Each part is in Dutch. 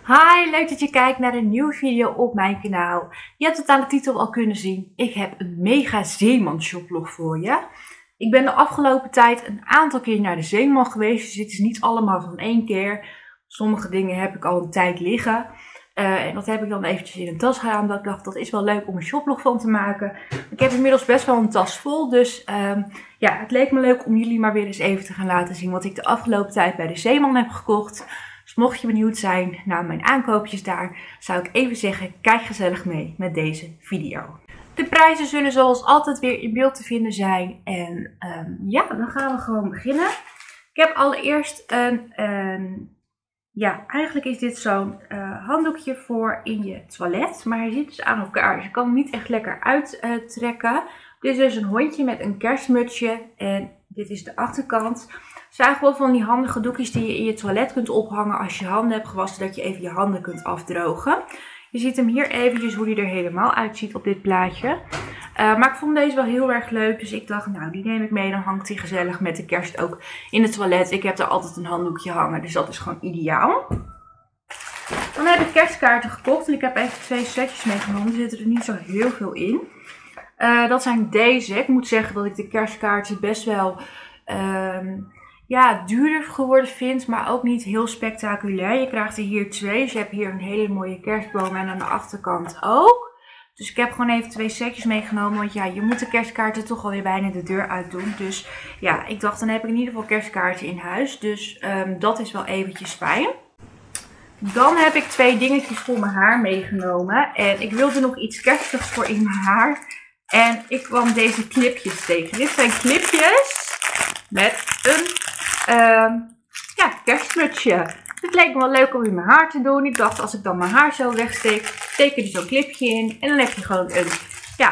Hi, leuk dat je kijkt naar een nieuwe video op mijn kanaal. Je hebt het aan de titel al kunnen zien. Ik heb een mega Zeeman shoplog voor je. Ik ben de afgelopen tijd een aantal keer naar de Zeeman geweest. Dus dit is niet allemaal van één keer. Sommige dingen heb ik al een tijd liggen. En dat heb ik dan eventjes in een tas gedaan. Omdat ik dacht, dat is wel leuk om een shoplog van te maken. Ik heb inmiddels best wel een tas vol. Dus ja, het leek me leuk om jullie maar weer eens even te gaan laten zien wat ik de afgelopen tijd bij de Zeeman heb gekocht. Dus mocht je benieuwd zijn naar mijn aankoopjes daar, zou ik even zeggen, kijk gezellig mee met deze video. De prijzen zullen zoals altijd weer in beeld te vinden zijn. En ja, dan gaan we gewoon beginnen. Ik heb allereerst ja, eigenlijk is dit zo'n handdoekje voor in je toilet. Maar hij zit dus aan elkaar, dus je kan hem niet echt lekker uittrekken. Dit is dus een hondje met een kerstmutsje en dit is de achterkant. Het zijn gewoon van die handige doekjes die je in je toilet kunt ophangen als je handen hebt gewassen, dat je even je handen kunt afdrogen. Je ziet hem hier eventjes hoe hij er helemaal uitziet op dit plaatje. Maar ik vond deze wel heel erg leuk, dus ik dacht, nou die neem ik mee. Dan hangt hij gezellig met de kerst ook in het toilet. Ik heb er altijd een handdoekje hangen, dus dat is gewoon ideaal. Dan heb ik kerstkaarten gekocht en ik heb even 2 setjes meegenomen. Er zitten er niet zo heel veel in. Dat zijn deze. Ik moet zeggen dat ik de kerstkaarten best wel ja, duurder geworden vind, maar ook niet heel spectaculair. Je krijgt er hier 2, dus je hebt hier een hele mooie kerstboom en aan de achterkant ook. Dus ik heb gewoon even 2 setjes meegenomen, want ja, je moet de kerstkaarten toch alweer bijna de deur uit doen. Dus ja, ik dacht dan heb ik in ieder geval kerstkaarten in huis, dus dat is wel eventjes fijn. Dan heb ik 2 dingetjes voor mijn haar meegenomen en ik wilde nog iets kerstigs voor in mijn haar. En ik kwam deze clipjes tegen. Dit zijn clipjes met een ja, kerstmutsje. Het leek me wel leuk om in mijn haar te doen. Ik dacht, als ik dan mijn haar zo wegsteek, steek er zo'n clipje in. En dan heb je gewoon een ja,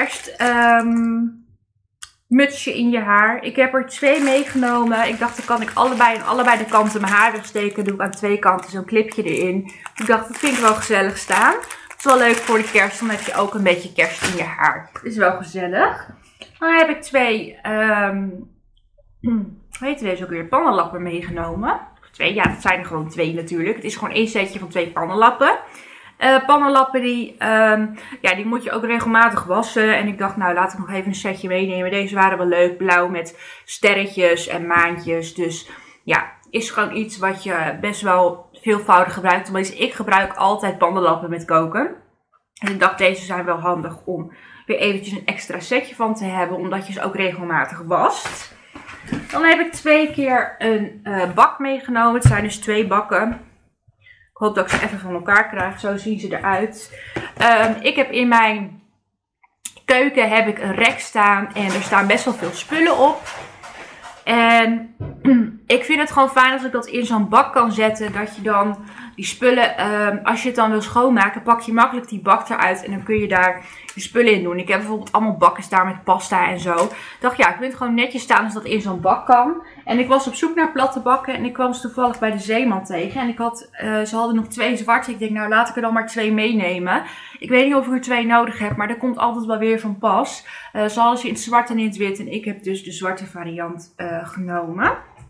kerstmutsje in je haar. Ik heb er 2 meegenomen. Ik dacht, dan kan ik allebei aan allebei de kanten mijn haar wegsteken. Doe ik aan 2 kanten zo'n clipje erin. Ik dacht, dat vind ik wel gezellig staan. Het is wel leuk voor de kerst, dan heb je ook een beetje kerst in je haar. Dat is wel gezellig. Dan heb ik 2, hoe heet deze ook weer, pannenlappen meegenomen. 2, ja, dat zijn er gewoon 2 natuurlijk. Het is gewoon 1 setje van 2 pannenlappen. Pannenlappen ja, die moet je ook regelmatig wassen. En ik dacht, nou laat ik nog even een setje meenemen. Deze waren wel leuk, blauw met sterretjes en maantjes. Dus ja, is gewoon iets wat je best wel veelvoudig gebruikt. Want ik gebruik altijd pannenlappen met koken. En ik dacht, deze zijn wel handig om weer eventjes een extra setje van te hebben. Omdat je ze ook regelmatig wast. Dan heb ik 2 keer een bak meegenomen. Het zijn dus 2 bakken. Ik hoop dat ik ze even van elkaar krijg. Zo zien ze eruit. Ik heb in mijn keuken heb ik een rek staan. En er staan best wel veel spullen op. En ik vind het gewoon fijn als ik dat in zo'n bak kan zetten. Dat je dan die spullen, als je het dan wil schoonmaken, pak je makkelijk die bak eruit. En dan kun je daar je spullen in doen. Ik heb bijvoorbeeld allemaal bakken staan met pasta en zo. Ik dacht, ja, ik vind het gewoon netjes staan als dat in zo'n bak kan. En ik was op zoek naar platte bakken. En ik kwam ze toevallig bij de Zeeman tegen. En ik had, ze hadden nog 2 zwarte. Ik denk, nou laat ik er dan maar 2 meenemen. Ik weet niet of ik er 2 nodig heb, maar dat komt altijd wel weer van pas. Ze hadden ze in het zwart en in het wit. En ik heb dus de zwarte variant genomen.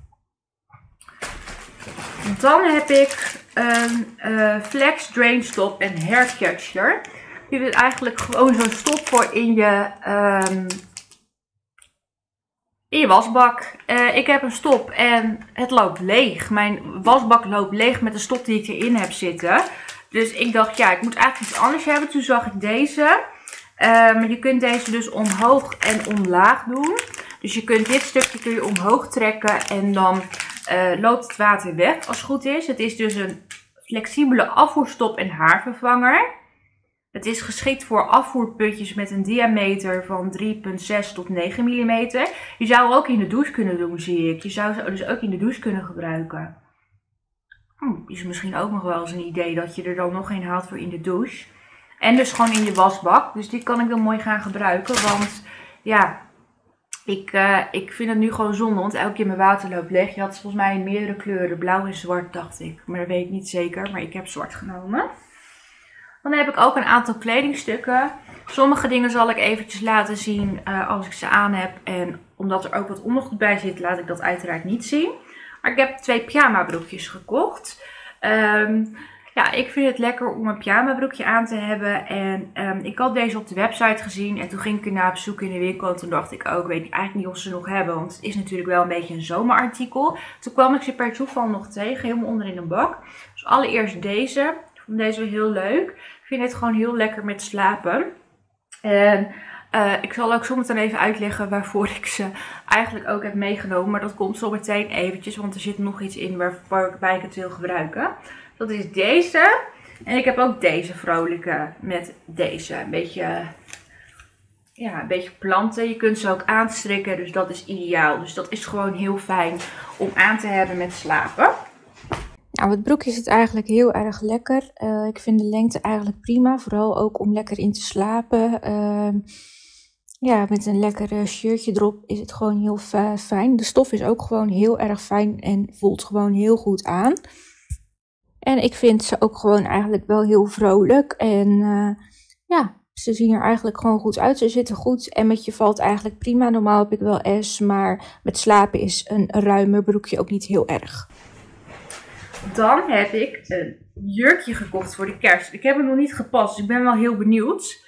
Dan heb ik een Flex Drain Stop en Hair Catcher. Dit is eigenlijk gewoon zo'n stop voor in je wasbak. Ik heb een stop en het loopt leeg. Mijn wasbak loopt leeg met de stop die ik erin heb zitten. Dus ik dacht, ja, ik moet eigenlijk iets anders hebben. Toen zag ik deze. Je kunt deze dus omhoog en omlaag doen. Dus je kunt dit stukje omhoog trekken en dan loopt het water weg als het goed is. Het is dus een flexibele afvoerstop en haarvervanger. Het is geschikt voor afvoerputjes met een diameter van 3,6 tot 9 mm. Je zou hem ook in de douche kunnen doen, zie ik. Je zou ze dus ook in de douche kunnen gebruiken. Is misschien ook nog wel eens een idee dat je er dan nog een haalt voor in de douche. En dus gewoon in je wasbak. Dus die kan ik dan mooi gaan gebruiken. Want ja, ik vind het nu gewoon zonde. Want elke keer mijn water loopt leeg. Je had volgens mij in meerdere kleuren. Blauw en zwart dacht ik. Maar dat weet ik niet zeker. Maar ik heb zwart genomen. Dan heb ik ook een aantal kledingstukken. Sommige dingen zal ik eventjes laten zien als ik ze aan heb. En omdat er ook wat ondergoed bij zit, laat ik dat uiteraard niet zien. Maar ik heb 2 pyjama broekjes gekocht. Ja, ik vind het lekker om een pyjama broekje aan te hebben. En ik had deze op de website gezien. En toen ging ik ernaar op zoek in de winkel. En toen dacht ik ook, weet ik eigenlijk niet of ze nog hebben. Want het is natuurlijk wel een beetje een zomerartikel. Toen kwam ik ze per toeval nog tegen. Helemaal onder in een bak. Dus allereerst deze. Ik vond deze wel heel leuk. Ik vind het gewoon heel lekker met slapen. En ik zal ook zometeen even uitleggen waarvoor ik ze eigenlijk ook heb meegenomen. Maar dat komt zo meteen eventjes. Want er zit nog iets in waarbij ik het wil gebruiken. Dat is deze. En ik heb ook deze vrolijke met deze. Een beetje planten. Je kunt ze ook aanstrikken. Dus dat is ideaal. Dus dat is gewoon heel fijn om aan te hebben met slapen. Nou, het broekje zit eigenlijk heel erg lekker. Ik vind de lengte eigenlijk prima. Vooral ook om lekker in te slapen. Ja, met een lekker shirtje erop is het gewoon heel fijn. De stof is ook gewoon heel erg fijn en voelt gewoon heel goed aan. En ik vind ze ook gewoon eigenlijk wel heel vrolijk. En ja, ze zien er eigenlijk gewoon goed uit. Ze zitten goed. Emmetje valt eigenlijk prima. Normaal heb ik wel S, maar met slapen is een ruimer broekje ook niet heel erg. Dan heb ik een jurkje gekocht voor de kerst. Ik heb hem nog niet gepast, dus ik ben wel heel benieuwd.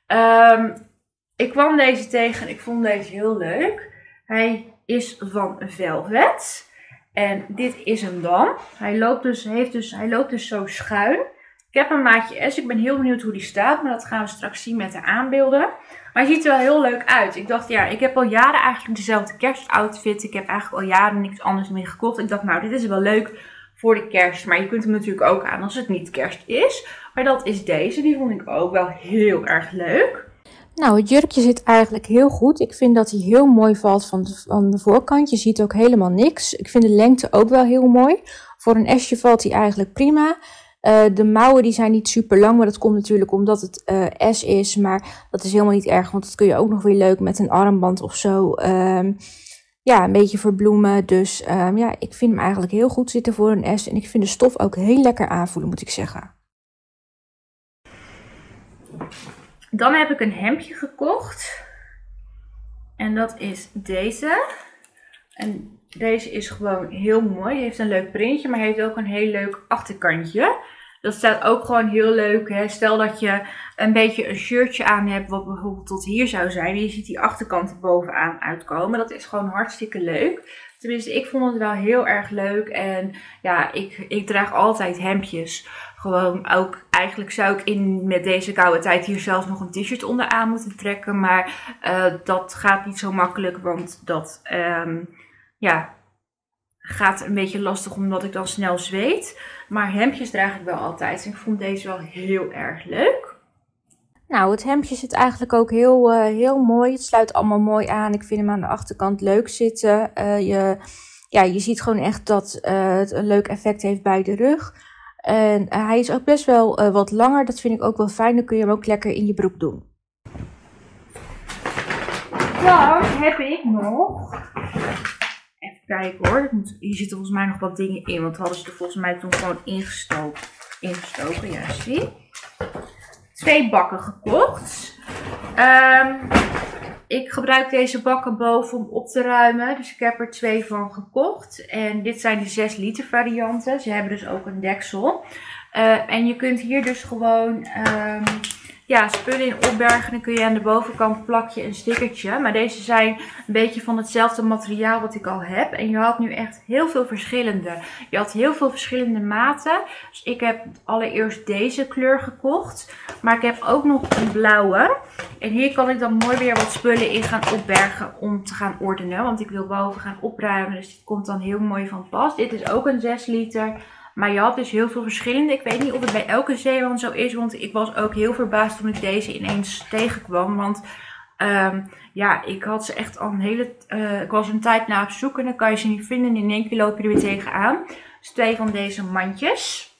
Ik kwam deze tegen en ik vond deze heel leuk. Hij is van Velvet. En dit is hem dan. Hij loopt dus zo schuin. Ik heb een maatje S. Ik ben heel benieuwd hoe die staat. Maar dat gaan we straks zien met de aanbeelden. Maar hij ziet er wel heel leuk uit. Ik dacht, ja, ik heb al jaren eigenlijk dezelfde kerstoutfit. Ik heb eigenlijk al jaren niks anders meer gekocht. Ik dacht, nou, dit is wel leuk voor de kerst. Maar je kunt hem natuurlijk ook aan als het niet kerst is. Maar dat is deze. Die vond ik ook wel heel erg leuk. Nou, het jurkje zit eigenlijk heel goed. Ik vind dat hij heel mooi valt van de voorkant. Je ziet ook helemaal niks. Ik vind de lengte ook wel heel mooi. Voor een S'je valt hij eigenlijk prima. De mouwen die zijn niet super lang, maar dat komt natuurlijk omdat het S is. Maar dat is helemaal niet erg, want dat kun je ook nog weer leuk met een armband of zo. Ja, een beetje verbloemen. Dus ja, ik vind hem eigenlijk heel goed zitten voor een S. En ik vind de stof ook heel lekker aanvoelen, moet ik zeggen. Dan heb ik een hemdje gekocht. En dat is deze. En deze is gewoon heel mooi. Die heeft een leuk printje, maar heeft ook een heel leuk achterkantje. Dat staat ook gewoon heel leuk. Hè? Stel dat je een beetje een shirtje aan hebt, wat bijvoorbeeld tot hier zou zijn. En je ziet die achterkant er bovenaan uitkomen. Dat is gewoon hartstikke leuk. Tenminste, ik vond het wel heel erg leuk. En ja, ik draag altijd hemdjes. Gewoon ook, eigenlijk zou ik met deze koude tijd hier zelfs nog een t-shirt onderaan moeten trekken. Maar dat gaat niet zo makkelijk, want dat ja, gaat een beetje lastig omdat ik dan snel zweet. Maar hemdjes draag ik wel altijd. En ik vond deze wel heel erg leuk. Nou, het hemdje zit eigenlijk ook heel mooi. Het sluit allemaal mooi aan. Ik vind hem aan de achterkant leuk zitten. Je ziet gewoon echt dat het een leuk effect heeft bij de rug. En hij is ook best wel wat langer. Dat vind ik ook wel fijn. Dan kun je hem ook lekker in je broek doen. Dan heb ik nog... Even kijken hoor. Hier zitten volgens mij nog wat dingen in. Want hadden ze er volgens mij toen gewoon ingestoken. Ja, zie. 2 bakken gekocht. Ik gebruik deze bakken boven om op te ruimen. Dus ik heb er 2 van gekocht. En dit zijn de 6 liter varianten. Ze hebben dus ook een deksel. En je kunt hier dus gewoon spullen in opbergen. Dan kun je aan de bovenkant plak je een stickertje. Maar deze zijn een beetje van hetzelfde materiaal wat ik al heb. En je had nu echt heel veel verschillende. Je had heel veel verschillende maten. Dus ik heb allereerst deze kleur gekocht. Maar ik heb ook nog een blauwe. En hier kan ik dan mooi weer wat spullen in gaan opbergen om te gaan ordenen. Want ik wil boven gaan opruimen. Dus dit komt dan heel mooi van pas. Dit is ook een 6 liter. Maar je had dus heel veel verschillende. Ik weet niet of het bij elke zeewand zo is. Want ik was ook heel verbaasd toen ik deze ineens tegenkwam. Want ik had ze echt al ik was een tijd na op zoek. En dan kan je ze niet vinden. En in één keer loop je er weer tegenaan. Dus 2 van deze mandjes.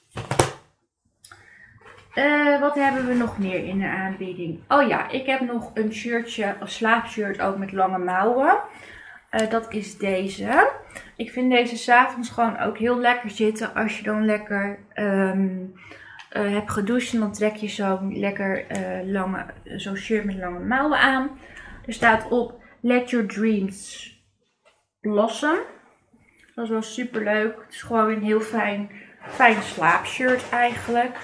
Wat hebben we nog meer in de aanbieding? Oh ja, ik heb nog een shirtje, een slaapshirt ook met lange mouwen. Dat is deze. Ik vind deze 's avonds gewoon ook heel lekker zitten. Als je dan lekker hebt gedoucht. En dan trek je zo'n lekker zo'n shirt met lange mouwen aan. Er staat op Let Your Dreams Blossom. Dat is wel super leuk. Het is gewoon een heel fijn fijne slaapshirt eigenlijk.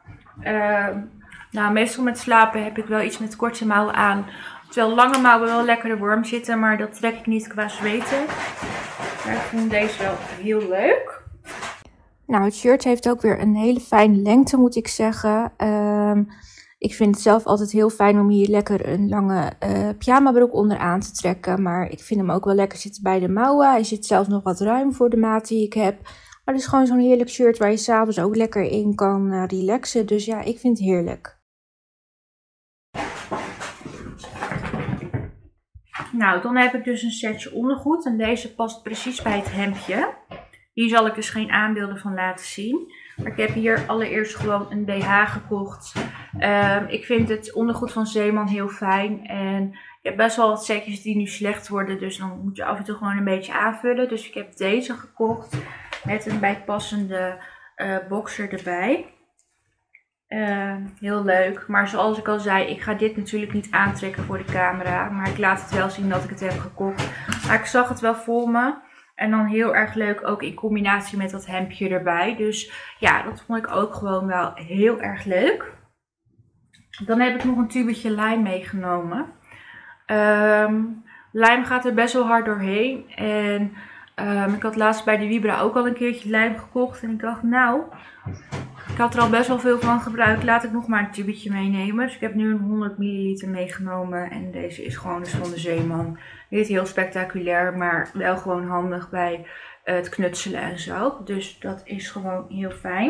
Nou, meestal met slapen heb ik wel iets met korte mouwen aan. Terwijl lange mouwen wel lekker warm zitten, maar dat trek ik niet qua zweten. Maar ik vond deze wel heel leuk. Nou, het shirt heeft ook weer een hele fijne lengte, moet ik zeggen. Ik vind het zelf altijd heel fijn om hier lekker een lange pyjamabroek onder aan te trekken. Maar ik vind hem ook wel lekker zitten bij de mouwen. Hij zit zelfs nog wat ruim voor de maat die ik heb. Maar het is gewoon zo'n heerlijk shirt waar je s'avonds ook lekker in kan relaxen. Dus ja, ik vind het heerlijk. Nou, dan heb ik dus een setje ondergoed. En deze past precies bij het hemdje. Hier zal ik dus geen aanbeelden van laten zien. Maar ik heb hier allereerst gewoon een BH gekocht. Ik vind het ondergoed van Zeeman heel fijn. En ik heb best wel wat setjes die nu slecht worden. Dus dan moet je af en toe gewoon een beetje aanvullen. Dus ik heb deze gekocht. Met een bijpassende boxer erbij. Heel leuk. Maar zoals ik al zei, ik ga dit natuurlijk niet aantrekken voor de camera. Maar ik laat het wel zien dat ik het heb gekocht. Maar ik zag het wel voor me. En dan heel erg leuk ook in combinatie met dat hemdje erbij. Dus ja, dat vond ik ook gewoon wel heel erg leuk. Dan heb ik nog een tubetje lijm meegenomen. Lijm gaat er best wel hard doorheen. En ik had laatst bij de Vibra ook al een keertje lijm gekocht. En ik dacht, nou, ik had er al best wel veel van gebruikt. Laat ik nog maar een tubetje meenemen. Dus ik heb nu een 100 milliliter meegenomen. En deze is gewoon dus van de Zeeman. Niet heel spectaculair, maar wel gewoon handig bij het knutselen en zo. Dus dat is gewoon heel fijn.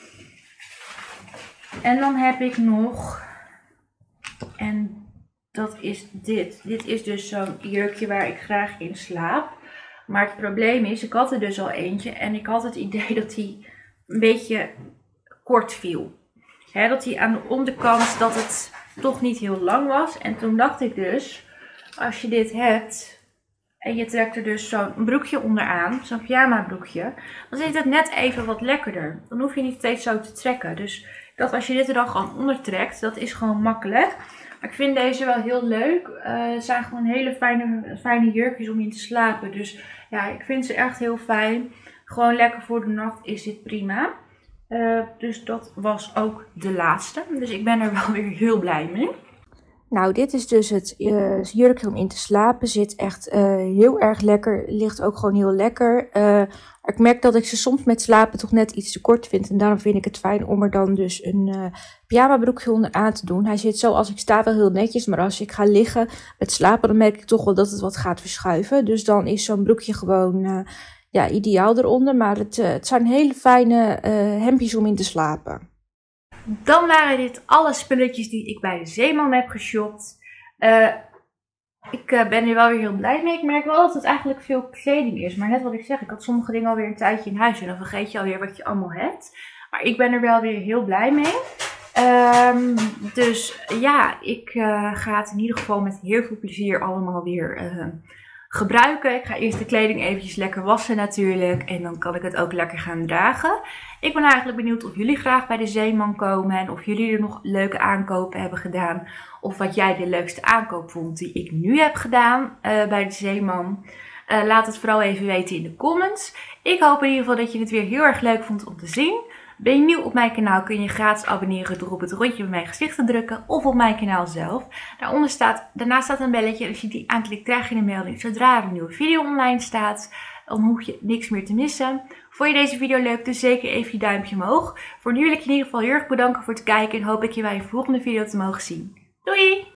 En dan heb ik nog, en dat is dit. Dit is dus zo'n jurkje waar ik graag in slaap. Maar het probleem is, ik had er dus al eentje en ik had het idee dat die een beetje kort viel. Dat hij aan de onderkant, dat het toch niet heel lang was. En toen dacht ik dus, als je dit hebt en je trekt er dus zo'n broekje onderaan, zo'n pyjama broekje, dan zit het net even wat lekkerder. Dan hoef je niet steeds zo te trekken. Dus ik dacht, als je dit er dan gewoon onder trekt, dat is gewoon makkelijk. Maar ik vind deze wel heel leuk. Het zijn gewoon hele fijne jurkjes om in te slapen. Dus ja, ik vind ze echt heel fijn. Gewoon lekker voor de nacht is dit prima. Dus dat was ook de laatste. Dus ik ben er wel weer heel blij mee. Nou, dit is dus het jurkje om in te slapen. Zit echt heel erg lekker. Ligt ook gewoon heel lekker. Ik merk dat ik ze soms met slapen toch net iets te kort vind. En daarom vind ik het fijn om er dan dus een pyjama broekje onder aan te doen. Hij zit zo als ik sta wel heel netjes. Maar als ik ga liggen met slapen, dan merk ik toch wel dat het wat gaat verschuiven. Dus dan is zo'n broekje gewoon ja, ideaal eronder. Maar het zijn hele fijne hemdjes om in te slapen. Dan waren dit alle spulletjes die ik bij de Zeeman heb geshopt. Ik ben er wel weer heel blij mee. Ik merk wel dat het eigenlijk veel kleding is. Maar net wat ik zeg, ik had sommige dingen alweer een tijdje in huis. En dan vergeet je alweer wat je allemaal hebt. Maar ik ben er wel weer heel blij mee. Dus ja, ik ga het in ieder geval met heel veel plezier allemaal weer gebruiken. Ik ga eerst de kleding eventjes lekker wassen natuurlijk. En dan kan ik het ook lekker gaan dragen. Ik ben eigenlijk benieuwd of jullie graag bij de Zeeman komen. En of jullie er nog leuke aankopen hebben gedaan. Of wat jij de leukste aankoop vond die ik nu heb gedaan bij de Zeeman. Laat het vooral even weten in de comments. Ik hoop in ieder geval dat je het weer heel erg leuk vond om te zien. Ben je nieuw op mijn kanaal, kun je gratis abonneren door op het rondje bij mijn gezicht te drukken of op mijn kanaal zelf. Daarnaast staat een belletje. Als je die aanklikt, krijg je een melding zodra er een nieuwe video online staat. Dan hoef je niks meer te missen. Vond je deze video leuk, dus zeker even je duimpje omhoog. Voor nu wil ik je in ieder geval heel erg bedanken voor het kijken en hoop ik je bij de volgende video te mogen zien. Doei!